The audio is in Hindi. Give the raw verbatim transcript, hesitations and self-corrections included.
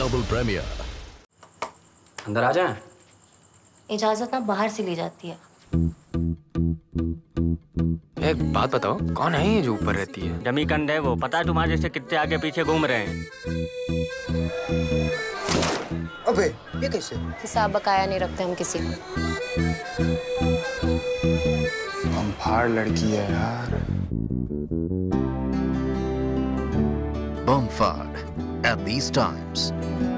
Double premiere. अंदर आ जाए। इजाजत ना बाहर से ली जाती है। एक बात बताओ, कौन है ये जो ऊपर रहती है? जमीकंद है वो। पता है तुम्हारे जैसे कितने आगे पीछे घूम रहे हैं। अबे ये कैसे? हिसाब बकाया नहीं रखते हम किसी को। हम फाड़ लड़की है यार। Bonfire at these times.